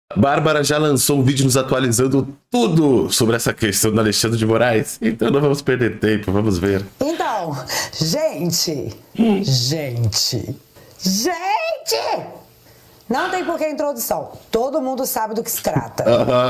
Bárbara já lançou um vídeo nos atualizando tudo sobre essa questão do Alexandre de Moraes. Então não vamos perder tempo, vamos ver. Então, gente! Não tem por que introdução. Todo mundo sabe do que se trata.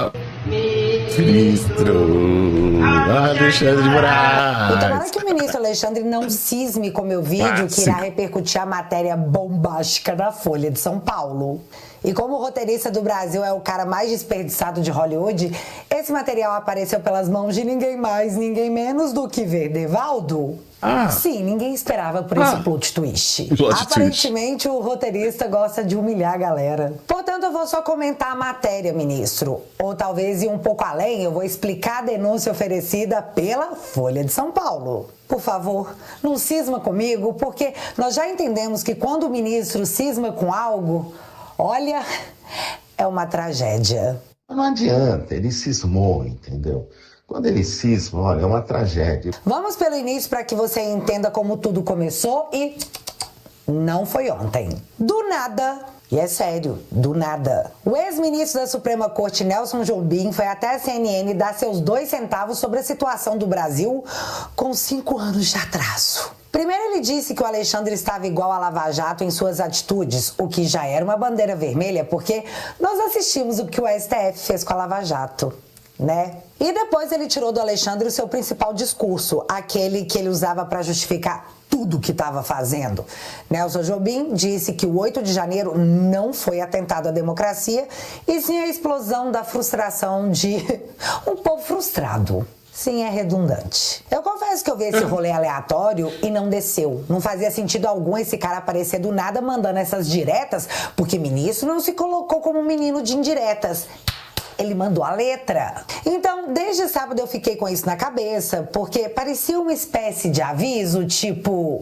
Ministro Alexandre de Moraes. E tomara que o ministro Alexandre não cisme com meu vídeo, que irá repercutir a matéria bombástica da Folha de São Paulo. E como o roteirista do Brasil é o cara mais desperdiçado de Hollywood, esse material apareceu pelas mãos de ninguém mais, ninguém menos do que Verdevaldo. Sim, ninguém esperava por esse plot twist. Aparentemente, o roteirista gosta de humilhar a galera. Portanto, eu vou só comentar a matéria, ministro. Ou talvez ir um pouco além, eu vou explicar a denúncia oferecida pela Folha de São Paulo. Por favor, não cisma comigo, porque nós já entendemos que quando o ministro cisma com algo, olha, é uma tragédia. Não adianta, ele cismou, entendeu? Quando ele cisma, olha, é uma tragédia. Vamos pelo início para que você entenda como tudo começou e não foi ontem. Do nada, e é sério, do nada. O ex-ministro da Suprema Corte, Nelson Jobim, foi até a CNN dar seus 2 centavos sobre a situação do Brasil com 5 anos de atraso. Primeiro ele disse que o Alexandre estava igual a Lava Jato em suas atitudes, o que já era uma bandeira vermelha, porque nós assistimos o que o STF fez com a Lava Jato, né? E depois ele tirou do Alexandre o seu principal discurso, aquele que ele usava para justificar tudo o que estava fazendo. Nelson Jobim disse que o 8 de janeiro não foi atentado à democracia, e sim a explosão da frustração de um povo frustrado. Sim, é redundante. Eu confesso que eu vi esse rolê aleatório e não desceu. Não fazia sentido algum esse cara aparecer do nada mandando essas diretas, porque ministro não se colocou como menino de indiretas. Ele mandou a letra. Então, desde sábado eu fiquei com isso na cabeça, porque parecia uma espécie de aviso, tipo...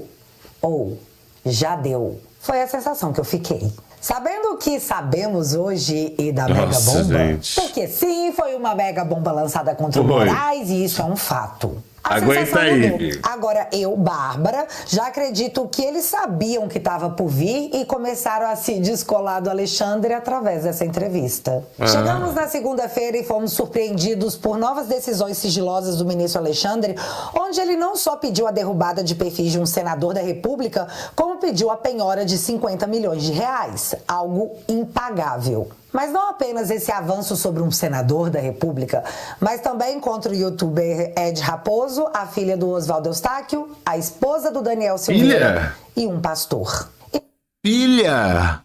já deu. Foi a sensação que eu fiquei. Sabendo o que sabemos hoje e da mega bomba, porque sim, foi uma mega bomba lançada contra o Moraes e isso é um fato. Aguenta aí. Agora, eu, Bárbara, já acredito que eles sabiam que estava por vir e começaram a se descolar do Alexandre através dessa entrevista. Chegamos na segunda-feira e fomos surpreendidos por novas decisões sigilosas do ministro Alexandre, onde ele não só pediu a derrubada de perfis de um senador da República, como pediu a penhora de 50 milhões de reais, algo impagável. Mas não apenas esse avanço sobre um senador da República, mas também contra o youtuber Ed Raposo, a filha do Oswaldo Eustáquio, a esposa do Daniel Silveira e um pastor. Filha!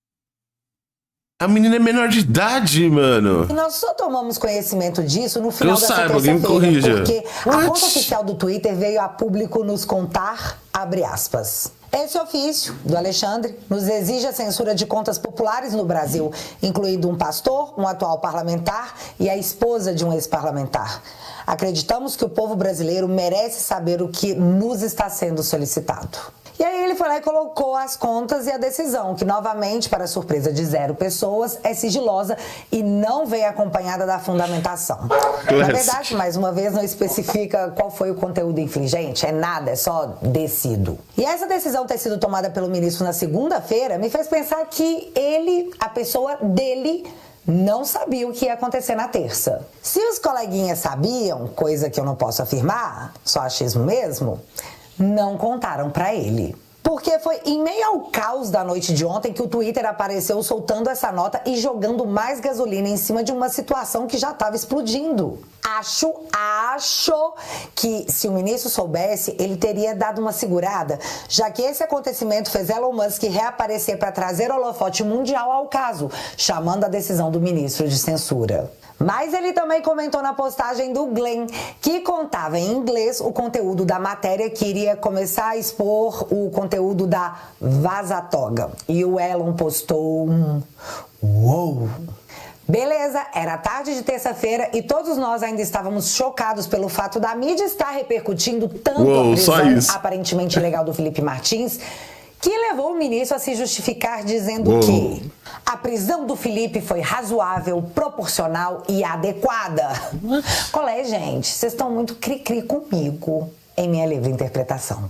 A menina é menor de idade, mano. E nós só tomamos conhecimento disso no final dessa terça-feira, porque a conta oficial do Twitter veio a público nos contar, abre aspas. Esse ofício do Alexandre nos exige a censura de contas populares no Brasil, incluindo um pastor, um atual parlamentar e a esposa de um ex-parlamentar. Acreditamos que o povo brasileiro merece saber o que nos está sendo solicitado. E aí ele foi lá e colocou as contas e a decisão, que novamente, para surpresa de 0 pessoas, é sigilosa e não veio acompanhada da fundamentação. Na verdade, mais uma vez, não especifica qual foi o conteúdo infringente, é nada, é só decido. E essa decisão ter sido tomada pelo ministro na segunda-feira me fez pensar que ele, a pessoa dele, não sabia o que ia acontecer na terça. Se os coleguinhas sabiam, coisa que eu não posso afirmar, só achismo mesmo, não contaram pra ele. Porque foi em meio ao caos da noite de ontem que o Twitter apareceu soltando essa nota e jogando mais gasolina em cima de uma situação que já estava explodindo. Acho que se o ministro soubesse, ele teria dado uma segurada, já que esse acontecimento fez Elon Musk reaparecer para trazer holofote mundial ao caso, chamando a decisão do ministro de censura. Mas ele também comentou na postagem do Glenn, que contava em inglês o conteúdo da matéria que iria começar a expor o conteúdo da Vazatoga. E o Elon postou um uou. Beleza, era tarde de terça-feira e todos nós ainda estávamos chocados pelo fato da mídia estar repercutindo tanto a prisão aparentemente ilegal do Felipe Martins, que levou o ministro a se justificar dizendo que a prisão do Felipe foi razoável, proporcional e adequada. Qual é, gente? Vocês estão muito cri-cri comigo, em minha livre interpretação.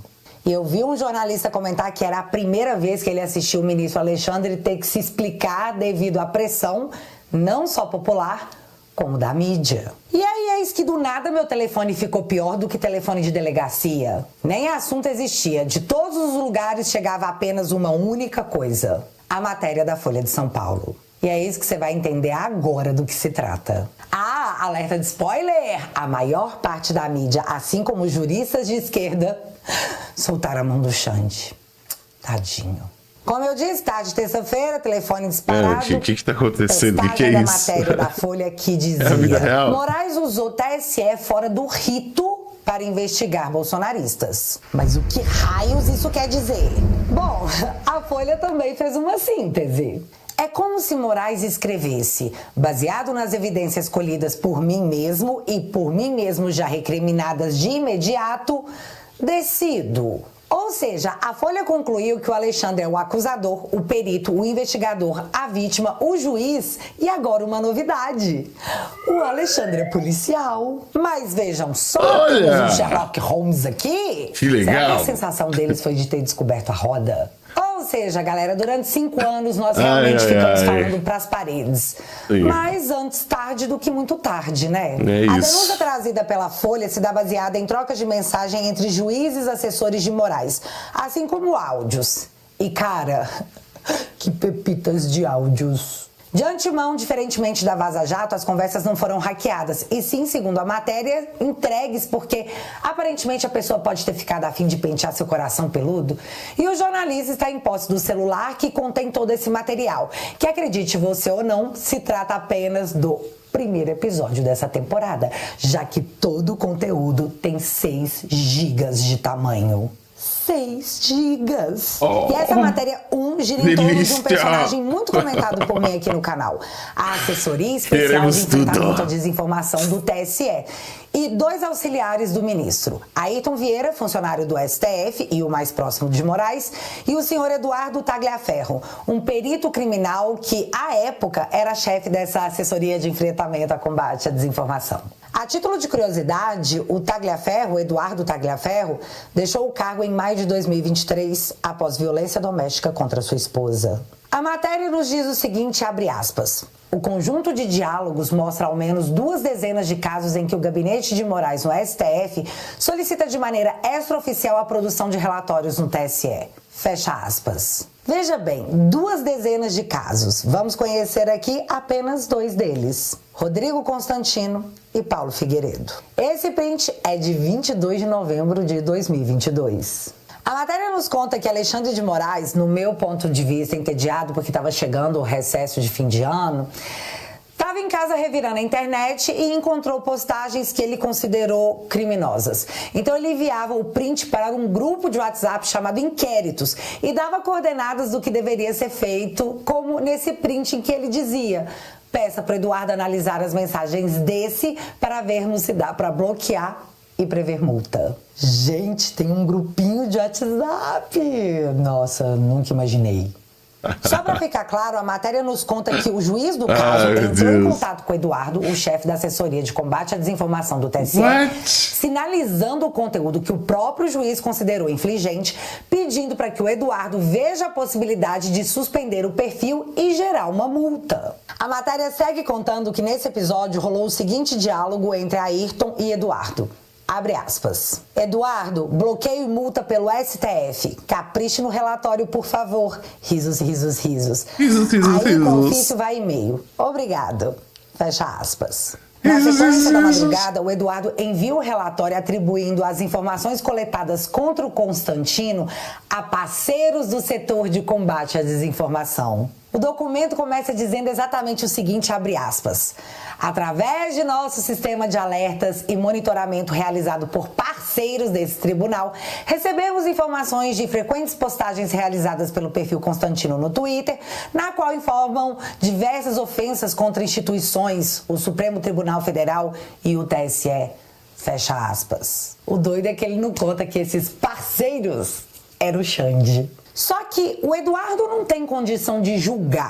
E eu vi um jornalista comentar que era a primeira vez que ele assistiu o ministro Alexandre ter que se explicar devido à pressão, não só popular, como da mídia. E aí, eis que do nada meu telefone ficou pior do que telefone de delegacia. Nem assunto existia. De todos os lugares chegava apenas uma única coisa: a matéria da Folha de São Paulo. E é isso que você vai entender agora do que se trata. Ah, alerta de spoiler! A maior parte da mídia, assim como os juristas de esquerda, soltaram a mão do Xande. Tadinho. Como eu disse, tarde, terça-feira, telefone disparado. O que tá acontecendo? O que é isso? A matéria da Folha que dizia: é a vida real? Moraes usou TSE fora do rito para investigar bolsonaristas. Mas o que raios isso quer dizer? Bom, a Folha também fez uma síntese. É como se Moraes escrevesse: baseado nas evidências colhidas por mim mesmo e por mim mesmo já recriminadas de imediato, decido. Ou seja, a Folha concluiu que o Alexandre é o acusador, o perito, o investigador, a vítima, o juiz e agora uma novidade: o Alexandre é policial. Mas vejam só, temos um Sherlock Holmes aqui. Que legal. Será que a sensação deles foi de ter descoberto a roda? Ou seja, galera, durante 5 anos nós realmente ficamos falando pras paredes. Sim. Mas antes tarde do que muito tarde, né? É A isso. denúncia trazida pela Folha se dá baseada em trocas de mensagem entre juízes e assessores de Moraes, assim como áudios. E, cara, que pepitas de áudios. De antemão, diferentemente da Vaza Jato, as conversas não foram hackeadas, e sim, segundo a matéria, entregues porque aparentemente a pessoa pode ter ficado a fim de pentear seu coração peludo, e o jornalista está em posse do celular que contém todo esse material, que, acredite você ou não, se trata apenas do primeiro episódio dessa temporada, já que todo o conteúdo tem 6 gigas de tamanho. 6 gigas. E essa matéria gira em torno de um personagem muito comentado por mim aqui no canal: a assessoria especial de enfrentamento à desinformação do TSE. E 2 auxiliares do ministro: Ayrton Vieira, funcionário do STF e o mais próximo de Moraes, e o senhor Eduardo Tagliaferro, um perito criminal que, à época, era chefe dessa assessoria de enfrentamento a combate à desinformação. A título de curiosidade, o Tagliaferro, Eduardo Tagliaferro, deixou o cargo em maio de 2023 após violência doméstica contra sua esposa. A matéria nos diz o seguinte, abre aspas: o conjunto de diálogos mostra ao menos 2 dezenas de casos em que o gabinete de Moraes no STF solicita de maneira extraoficial a produção de relatórios no TSE. Fecha aspas. Veja bem, 2 dezenas de casos. Vamos conhecer aqui apenas 2 deles: Rodrigo Constantino e Paulo Figueiredo. Esse print é de 22 de novembro de 2022. A matéria nos conta que Alexandre de Moraes, no meu ponto de vista, entediado porque estava chegando o recesso de fim de ano, estava em casa revirando a internet e encontrou postagens que ele considerou criminosas. Então ele enviava o print para um grupo de WhatsApp chamado Inquéritos e dava coordenadas do que deveria ser feito, como nesse print em que ele dizia: peça para o Eduardo analisar as mensagens desse para vermos se dá para bloquear e prever multa. Gente, tem um grupinho de WhatsApp. Nossa, nunca imaginei. Só para ficar claro, a matéria nos conta que o juiz do caso entrou em contato com o Eduardo, o chefe da assessoria de combate à desinformação do TSE, sinalizando o conteúdo que o próprio juiz considerou infligente, pedindo para que o Eduardo veja a possibilidade de suspender o perfil e gerar uma multa. A matéria segue contando que nesse episódio rolou o seguinte diálogo entre Ayrton e Eduardo. Abre aspas. Eduardo, bloqueio e multa pelo STF. Capriche no relatório, por favor. Risos, risos, risos. Aí o ofício vai e-mail. Obrigado. Fecha aspas. Na sequência da madrugada, o Eduardo envia o relatório atribuindo as informações coletadas contra o Constantino a parceiros do setor de combate à desinformação. O documento começa dizendo exatamente o seguinte, abre aspas: através de nosso sistema de alertas e monitoramento realizado por parceiros desse tribunal, recebemos informações de frequentes postagens realizadas pelo perfil Constantino no Twitter, na qual informam diversas ofensas contra instituições, o Supremo Tribunal Federal e o TSE. Fecha aspas. O doido é que ele não conta que esses parceiros eram o Xande. Só que o Eduardo não tem condição de julgar.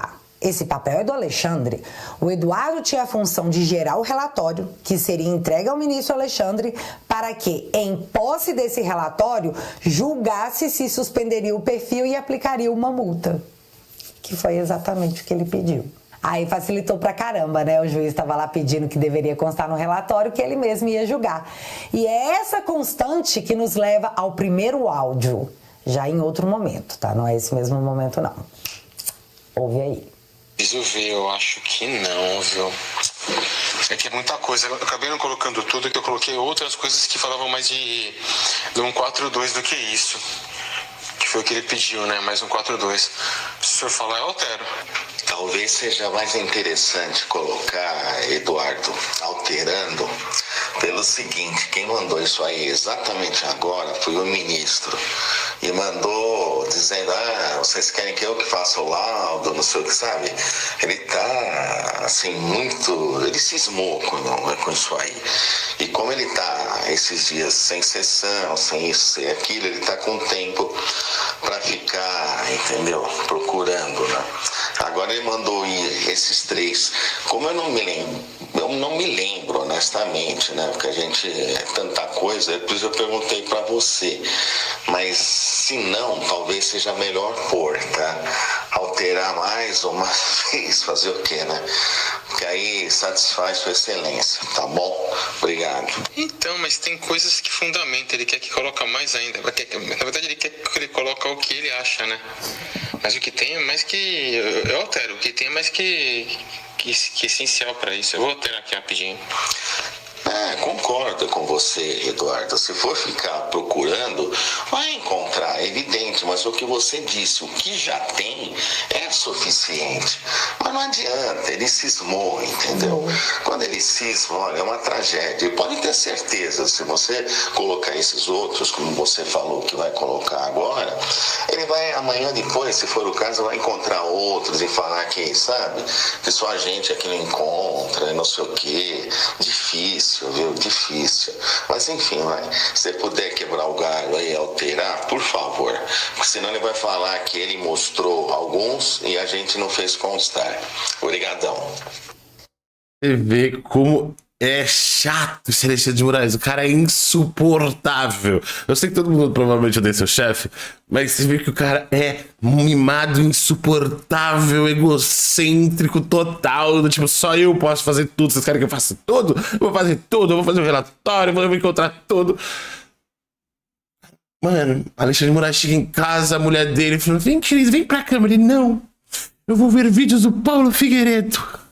esse papel é do Alexandre. O Eduardo tinha a função de gerar o relatório, que seria entregue ao ministro Alexandre, para que, em posse desse relatório, julgasse se suspenderia o perfil e aplicaria uma multa. Que foi exatamente o que ele pediu. Aí facilitou pra caramba, né? O juiz estava lá pedindo que deveria constar no relatório que ele mesmo ia julgar. E é essa constante que nos leva ao primeiro áudio, já em outro momento, tá? Não é esse mesmo momento, não. Ouve aí. Preciso ver, eu acho que não, viu? É que é muita coisa. Eu acabei não colocando tudo, que eu coloquei outras coisas que falavam mais de 142 do que isso. Que foi o que ele pediu, né? Mais 142. Se o senhor falar, eu altero. Talvez seja mais interessante colocar, Eduardo, alterando, pelo seguinte: quem mandou isso aí exatamente agora foi o ministro. E mandou dizendo, vocês querem que eu que faça o laudo, não sei o que, sabe? Ele tá, assim, ele cismou com isso aí. E como ele tá esses dias sem sessão, sem isso, sem aquilo, ele tá com tempo para ficar, entendeu? Procurando, né? Agora ele mandou ir esses 3. Como eu não me lembro honestamente, né? Porque a gente é tanta coisa, por isso eu perguntei para você. Mas se não, talvez seja melhor pôr, tá? Alterar mais uma vez, fazer o quê, né? Porque aí satisfaz sua excelência, tá bom? Obrigado. Então, mas tem coisas que fundamentam, ele quer que coloque mais ainda. Na verdade, ele quer que ele coloque o que ele acha, né? Mas o que tem é mais que... Eu altero, o que tem é mais que essencial para isso. Eu vou alterar aqui rapidinho. Concordo com você, Eduardo. Se for ficar procurando, vai encontrar, é evidente, mas o que você disse, o que já tem é suficiente. Mas não adianta, ele cismou, entendeu? Quando ele cisma, olha, é uma tragédia. E pode ter certeza, se você colocar esses outros, como você falou que vai colocar agora, ele vai amanhã depois, se for o caso, vai encontrar outros e falar que, sabe, que só a gente aqui não encontra, não sei o quê. Difícil, viu? Difícil. Mas enfim, se você puder quebrar o galho aí, alterar, por favor. Porque senão ele vai falar que ele mostrou alguns e a gente não fez constar. Obrigadão. Você vê como é chato esse Alexandre de Moraes. O cara é insuportável. Eu sei que todo mundo provavelmente odeia seu chefe, mas você vê que o cara é mimado, insuportável, egocêntrico total. Tipo, só eu posso fazer tudo. Vocês querem que eu faça tudo? Eu vou fazer tudo. Eu vou fazer um relatório. Eu vou encontrar tudo. Mano, Alexandre de Moraes chega em casa, a mulher dele falou: vem, querido, vem pra cama. Ele: não, eu vou ver vídeos do Paulo Figueiredo.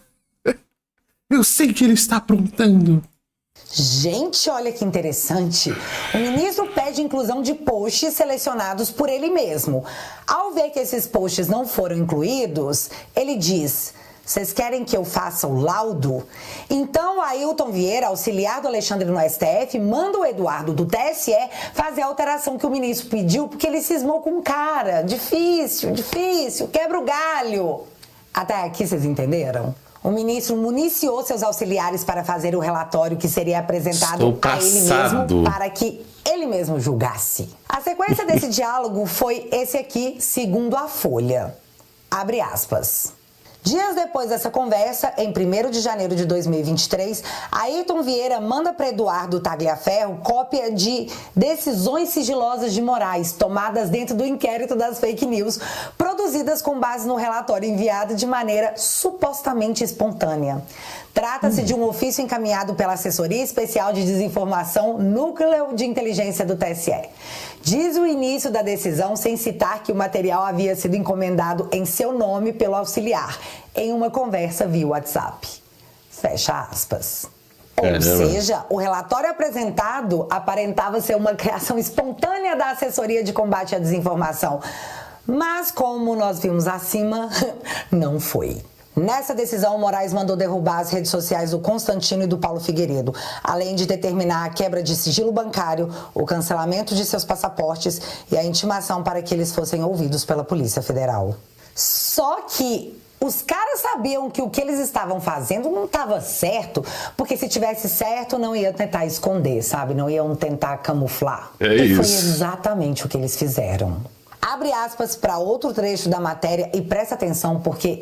Eu sei que ele está aprontando. Gente, olha que interessante. O ministro pede inclusão de posts selecionados por ele mesmo. Ao ver que esses posts não foram incluídos, ele diz: vocês querem que eu faça o laudo? Então, Ailton Vieira, auxiliar do Alexandre no STF, manda o Eduardo do TSE fazer a alteração que o ministro pediu, porque ele cismou com o cara. Difícil, quebra o galho. Até aqui vocês entenderam? O ministro municiou seus auxiliares para fazer o relatório que seria apresentado a ele mesmo, para que ele mesmo julgasse. A sequência desse diálogo foi esse aqui, segundo a Folha. Abre aspas. Dias depois dessa conversa, em 1º de janeiro de 2023, Ailton Vieira manda para Eduardo Tagliaferro cópia de decisões sigilosas de Moraes tomadas dentro do inquérito das fake news, produzidas com base no relatório enviado de maneira supostamente espontânea. Trata-se de um ofício encaminhado pela Assessoria Especial de Desinformação Núcleo de Inteligência do TSE. Diz o início da decisão sem citar que o material havia sido encomendado em seu nome pelo auxiliar, em uma conversa via WhatsApp. Fecha aspas. Ou seja, o relatório apresentado aparentava ser uma criação espontânea da Assessoria de Combate à Desinformação. Mas, como nós vimos acima, não foi. Nessa decisão, Moraes mandou derrubar as redes sociais do Constantino e do Paulo Figueiredo, além de determinar a quebra de sigilo bancário, o cancelamento de seus passaportes e a intimação para que eles fossem ouvidos pela Polícia Federal. Só que os caras sabiam que o que eles estavam fazendo não estava certo, porque se tivesse certo, não iam tentar esconder, sabe? Não iam tentar camuflar. E foi exatamente o que eles fizeram. Abre aspas para outro trecho da matéria e presta atenção, porque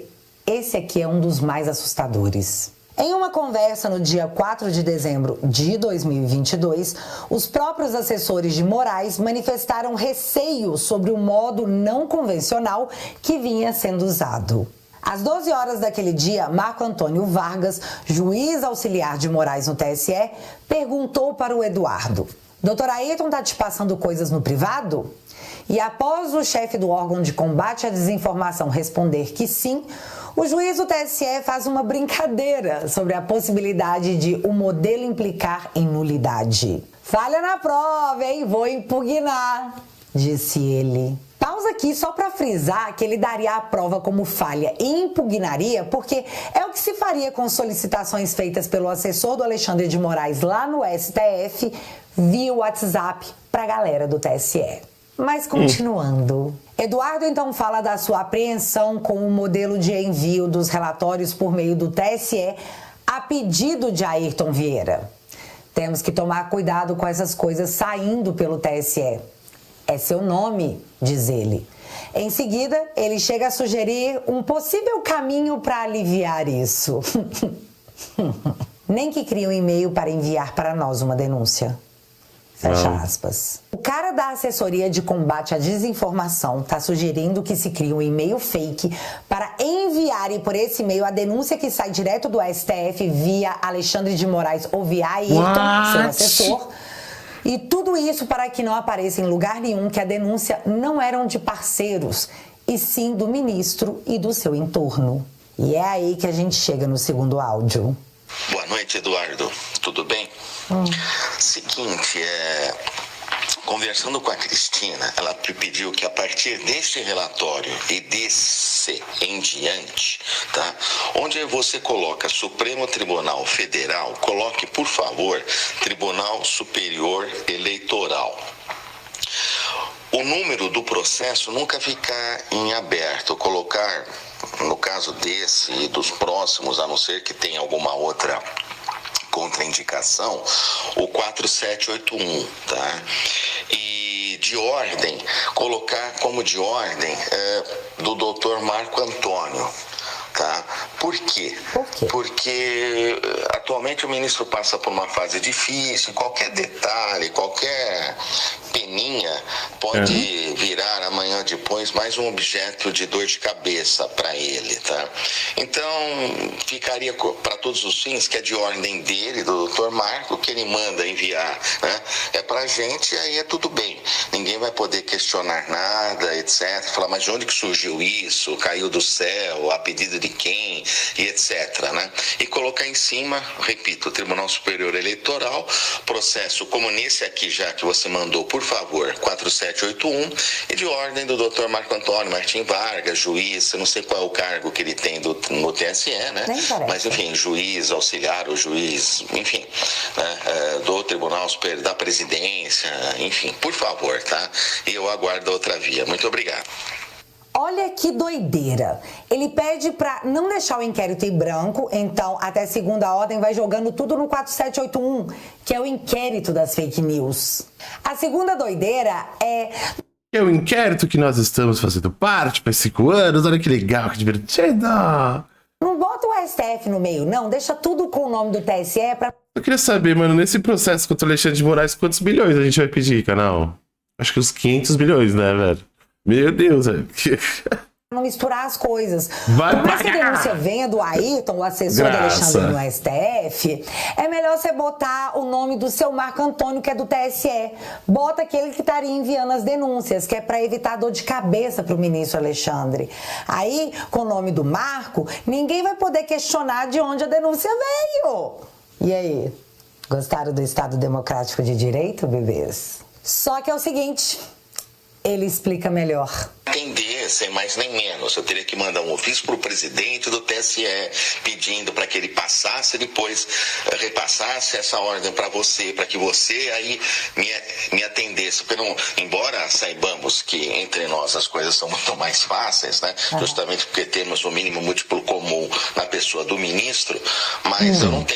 esse aqui é um dos mais assustadores. Em uma conversa no dia 4 de dezembro de 2022, os próprios assessores de Moraes manifestaram receio sobre o modo não convencional que vinha sendo usado. Às 12 horas daquele dia, Marco Antônio Vargas, juiz auxiliar de Moraes no TSE, perguntou para o Eduardo: Doutor Ayrton tá te passando coisas no privado? E após o chefe do órgão de combate à desinformação responder que sim, o juiz do TSE faz uma brincadeira sobre a possibilidade de o modelo implicar em nulidade. Falha na prova, hein? Vou impugnar, disse ele. Pausa aqui só para frisar que ele daria a prova como falha e impugnaria, porque é o que se faria com solicitações feitas pelo assessor do Alexandre de Moraes lá no STF via WhatsApp para a galera do TSE. Mas continuando, Eduardo então fala da sua apreensão com o modelo de envio dos relatórios por meio do TSE a pedido de Ayrton Vieira. Temos que tomar cuidado com essas coisas saindo pelo TSE. É seu nome, diz ele. Em seguida, ele chega a sugerir um possível caminho para aliviar isso. Nem que crie um e-mail para enviar para nós uma denúncia. Fecha aspas. O cara da assessoria de combate à desinformação está sugerindo que se crie um e-mail fake para enviarem por esse e-mail a denúncia que sai direto do STF via Alexandre de Moraes ou via Ayrton, seu assessor. E tudo isso para que não apareça em lugar nenhum que a denúncia não eram de parceiros, e sim do ministro e do seu entorno. E é aí que a gente chega no segundo áudio. Boa noite, Eduardo. Tudo bem? Seguinte, conversando com a Cristina, ela pediu que a partir deste relatório e desse em diante, tá? Onde você coloca Supremo Tribunal Federal, coloque, por favor, Tribunal Superior Eleitoral. O número do processo nunca ficar em aberto, colocar, no caso desse e dos próximos, a não ser que tenha alguma outra contraindicação, o 4781, tá? E de ordem, colocar como de ordem do Dr. Marco Antônio, tá? Por quê? Porque atualmente o ministro passa por uma fase difícil, qualquer detalhe, qualquer peninha pode virar amanhã depois mais um objeto de dor de cabeça para ele, tá? Então, ficaria para todos os fins que é de ordem dele, do Dr. Marco, que ele manda enviar, né? É pra gente, aí é tudo bem. Ninguém vai poder questionar nada, etc. Falar, mas de onde que surgiu isso? Caiu do céu? A pedido de quem? E etc, né? E colocar em cima, repito, o Tribunal Superior Eleitoral, processo como nesse aqui já que você mandou, por favor, 4781, e de ordem do Dr. Marco Antônio Martim Vargas, juiz, eu não sei qual é o cargo que ele tem no TSE, né? Mas, enfim, juiz, auxiliar, ou juiz, enfim, né? Do Tribunal Superior da Presidência, enfim, por favor, tá? E eu aguardo a outra via. Muito obrigado. Olha que doideira. Ele pede para não deixar o inquérito em branco, então até segunda ordem vai jogando tudo no 4781, que é o inquérito das fake news. A segunda doideira é o inquérito que nós estamos fazendo parte para 5 anos. Olha que legal, que divertido. Não bota o STF no meio, não. Deixa tudo com o nome do TSE pra... Eu queria saber, mano, nesse processo contra o Alexandre de Moraes, quantos bilhões a gente vai pedir, canal? Acho que uns 500 bilhões, né, velho? Meu Deus, velho. Não misturar as coisas. Por mais que a denúncia venha do Ayrton, o assessor do Alexandre no STF, é melhor você botar o nome do seu Marco Antônio, que é do TSE. Bota aquele que estaria enviando as denúncias, que é para evitar dor de cabeça para o ministro Alexandre. Aí, com o nome do Marco, ninguém vai poder questionar de onde a denúncia veio. E aí? Gostaram do Estado Democrático de Direito, bebês? Só que é o seguinte... Ele explica melhor. Entender, sem mais nem menos. Eu teria que mandar um ofício para o presidente do TSE pedindo para que ele passasse, depois repassasse essa ordem para você, para que você aí me atendesse. Porque não, embora saibamos que entre nós as coisas são muito mais fáceis, né? Justamente porque temos o mínimo múltiplo comum na pessoa do ministro, mas eu não tenho como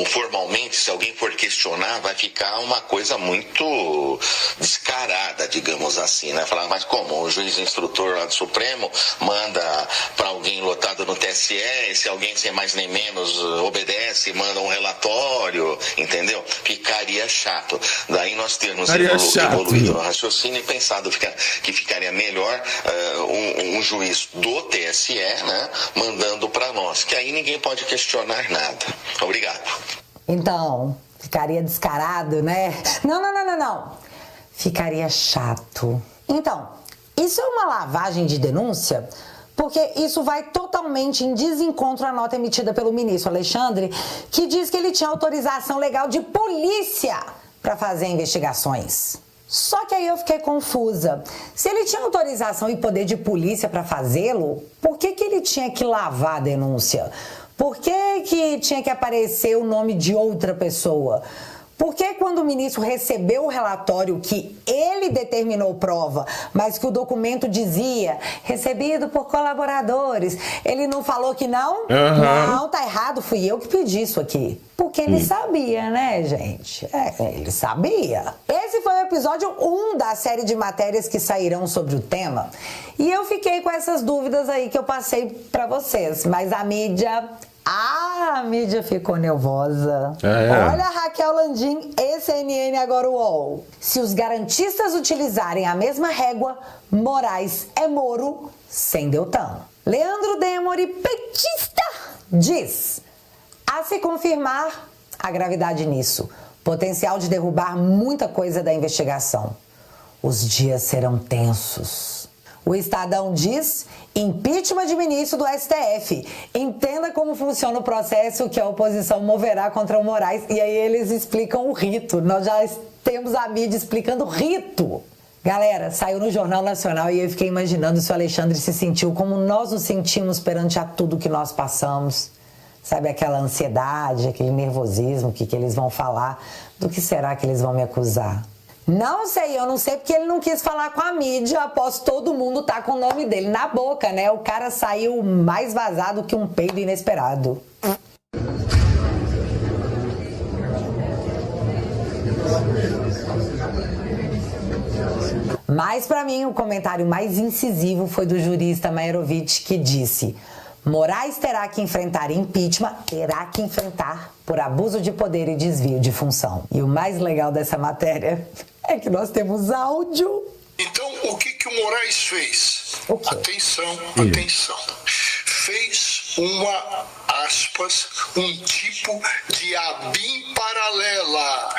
como formalmente, se alguém for questionar, vai ficar uma coisa muito descarada, digamos assim, né? Falar, mas como? O juiz instrutor lá do Supremo manda para alguém lotado no TSE, e se alguém sem mais nem menos obedece, manda um relatório, entendeu? Ficaria chato. Daí nós temos evoluído no raciocínio e pensado que ficaria melhor um juiz do TSE, né, mandando para nós, que aí ninguém pode questionar nada. Obrigado. Então, ficaria descarado, né? Não. Ficaria chato. Então, isso é uma lavagem de denúncia? Porque isso vai totalmente em desencontro à nota emitida pelo ministro Alexandre, que diz que ele tinha autorização legal de polícia para fazer investigações. Só que aí eu fiquei confusa. Se ele tinha autorização e poder de polícia para fazê-lo, por que ele tinha que lavar a denúncia? Por que tinha que aparecer o nome de outra pessoa? Por que quando o ministro recebeu o relatório que ele determinou prova, mas que o documento dizia recebido por colaboradores, ele não falou que não? Não, tá errado, fui eu que pedi isso aqui. Porque ele sabia, né, gente? Ele sabia. Esse foi o episódio 1 da série de matérias que sairão sobre o tema. E eu fiquei com essas dúvidas aí que eu passei pra vocês. Mas a mídia ficou nervosa. Olha a Raquel Landim, CNN agora o UOL. Se os garantistas utilizarem a mesma régua, Moraes é Moro sem Deltan. Leandro Demore, petista, diz: a se confirmar a gravidade nisso, potencial de derrubar muita coisa da investigação. Os dias serão tensos. O Estadão diz: impeachment de ministro do STF. Entenda como funciona o processo que a oposição moverá contra o Moraes. E aí eles explicam o rito. Nós já temos a mídia explicando o rito. Galera, saiu no Jornal Nacional e eu fiquei imaginando se o Alexandre se sentiu como nós nos sentimos perante a tudo que nós passamos. Sabe, aquela ansiedade, aquele nervosismo, o que eles vão falar, do que será que eles vão me acusar? Não sei, eu não sei porque ele não quis falar com a mídia após todo mundo tá com o nome dele na boca, né? O cara saiu mais vazado que um peido inesperado. Mas pra mim o comentário mais incisivo foi do jurista Maierovitch, que disse: Moraes terá que enfrentar impeachment, por abuso de poder e desvio de função. E o mais legal dessa matéria é que nós temos áudio. Então, o que o Moraes fez? Atenção. Fez um tipo de ABIN paralela.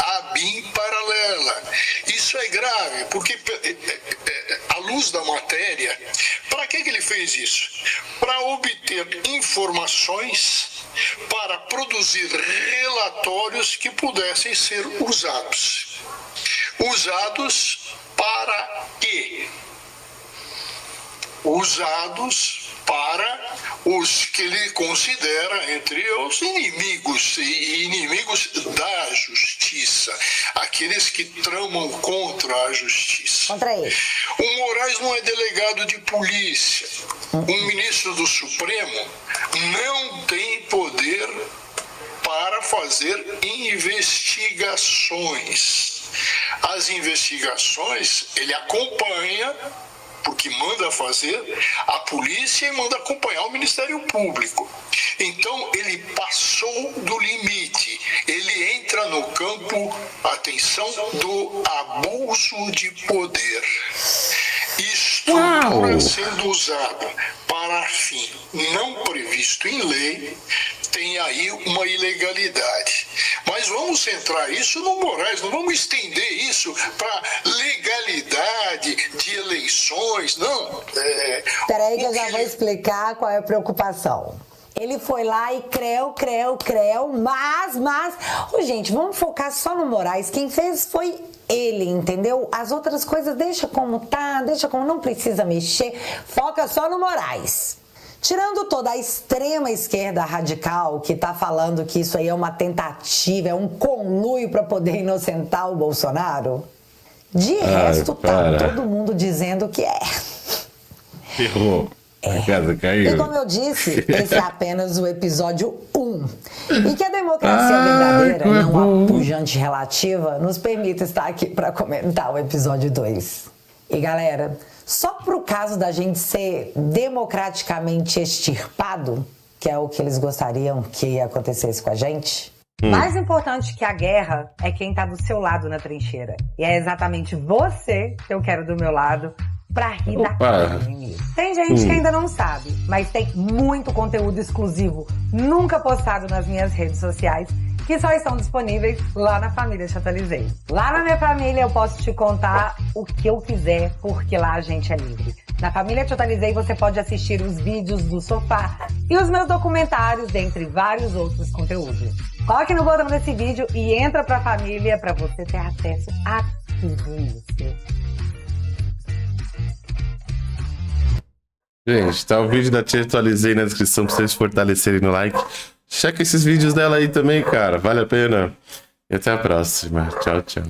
Isso é grave, porque à luz da matéria, para que ele fez isso? Para obter informações, para produzir relatórios que pudessem ser usados. Usados para quê? Usados para os que ele considera entre os inimigos da justiça, aqueles que tramam contra a justiça. Contra ele. O Moraes não é delegado de polícia. Um ministro do Supremo não tem poder para fazer investigações. As investigações ele acompanha, porque manda fazer a polícia e manda acompanhar o Ministério Público. Então, ele passou do limite. Ele entra no campo, atenção, do abuso de poder. Estrutura sendo usada para fim não previsto em lei, tem aí uma ilegalidade. Mas vamos centrar isso no Moraes, não vamos estender isso para legalidade de eleições, não. Peraí que eu já vou explicar qual é a preocupação. Ele foi lá e creu, mas... gente, vamos focar só no Moraes. Quem fez foi ele, entendeu? As outras coisas deixa como tá, deixa como não precisa mexer. Foca só no Moraes. Tirando toda a extrema esquerda radical que tá falando que isso aí é uma tentativa, é um conluio para poder inocentar o Bolsonaro, de resto tá todo mundo dizendo que é. Ferrou. A casa caiu. E como eu disse, esse é apenas o episódio 1. E que a democracia verdadeira, não a pujante relativa, nos permita estar aqui para comentar o episódio 2. E galera, só pro caso da gente ser democraticamente extirpado, que é o que eles gostariam que acontecesse com a gente, mais importante que a guerra é quem tá do seu lado na trincheira. E é exatamente você que eu quero do meu lado pra rir da cara do inimigo. Tem gente que ainda não sabe, mas tem muito conteúdo exclusivo, nunca postado nas minhas redes sociais, que só estão disponíveis lá na família Te Atualizei. Lá na minha família eu posso te contar o que eu quiser, porque lá a gente é livre. Na família Te Atualizei você pode assistir os vídeos do sofá e os meus documentários, dentre vários outros conteúdos. Coloque no botão desse vídeo e entra pra família pra você ter acesso a tudo isso. Gente, tá o vídeo da Te Atualizei na descrição pra vocês fortalecerem no like. Checa esses vídeos dela aí também, cara. Vale a pena. E até a próxima. Tchau, tchau.